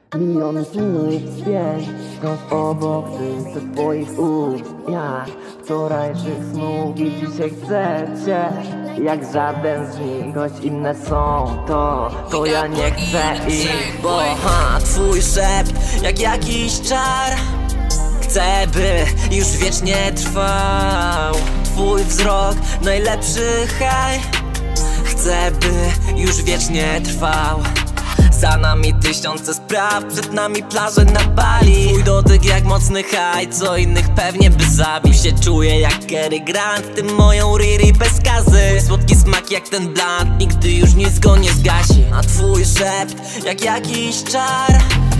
Miliony słów świeć wciąż obok tych twoich ust. Jak wczorajszych snów i dzisiaj chcę cię jak żaden z nich, choć inne są to ja nie chcę ich. Bo twój szept jak jakiś czar, chcę by już wiecznie trwał. Twój wzrok najlepszy haj, chcę by już wiecznie trwał. Za nami tysiące spraw, przed nami plaże na Bali. Twój dotyk jak mocny haj, co innych pewnie by zabił. Się czuję jak Cary Grant, ty moją Riri bez skazy. Twój słodki smak jak ten blunt, nigdy już nic go nie zgasi. A twój szept jak jakiś czar,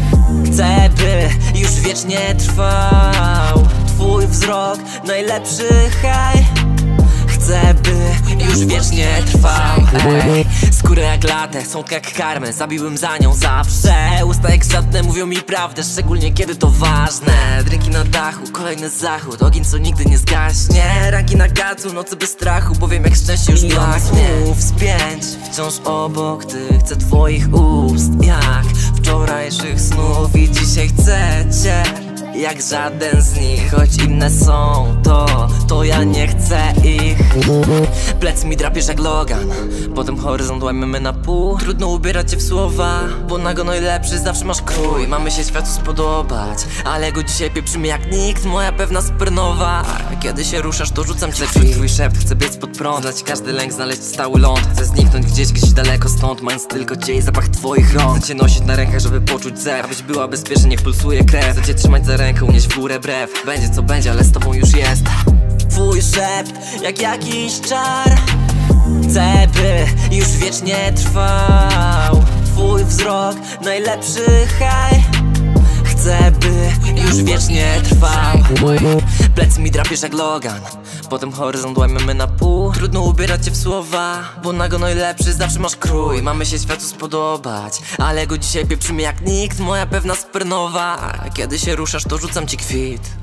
chcę by już wiecznie trwał. Twój wzrok najlepszy haj, chcę by już wiecznie trwał. Skóry jak latę, słodka jak karmę, zabiłbym za nią zawsze. Usta jak żadne mówią mi prawdę, szczególnie kiedy to ważne. Drinki na dachu, kolejny zachód, ogień co nigdy nie zgaśnie. Ranki na gacu, nocy bez strachu, bo wiem jak szczęście już blaknie. Słów spięć, wciąż obok tych, chcę twoich ust. Jak wczorajszych snów i dzisiaj chcę cię jak żaden z nich, choć inne są to ja nie chcę ich. Plec mi drapiesz jak Logan, potem horyzont łamiemy na pół. Trudno ubierać się w słowa, bo nago najlepszy zawsze masz krój. Mamy się światu spodobać, ale go dzisiaj pieprzymy jak nikt. Moja pewna supernowa, kiedy się ruszasz to rzucam cię. Czuć twój szept, chcę biec pod prąd, dać każdy lęk znaleźć stały ląd. Chcę zniknąć gdzieś daleko stąd, mając tylko cię i zapach twoich rąk. Chcę cię nosić na rękach, żeby poczuć zew, abyś była bezpieczna, niech pulsuje krew. Chcę cię trzymać za rękę, unieść w górę brew. Będzie co będzie, ale z tobą już jest. Twój szept jak jakiś czar, chcę by już wiecznie trwał. Twój wzrok najlepszy haj, chcę by już wiecznie trwał. Plec mi drapiesz jak Logan, potem horyzont łamiemy na pół. Trudno ubierać się w słowa, bo nago najlepszy zawsze masz krój. Mamy się światu spodobać, ale go dzisiaj pieprzymy jak nikt. Moja pewna supernowa, kiedy się ruszasz to rzucam ci kwit.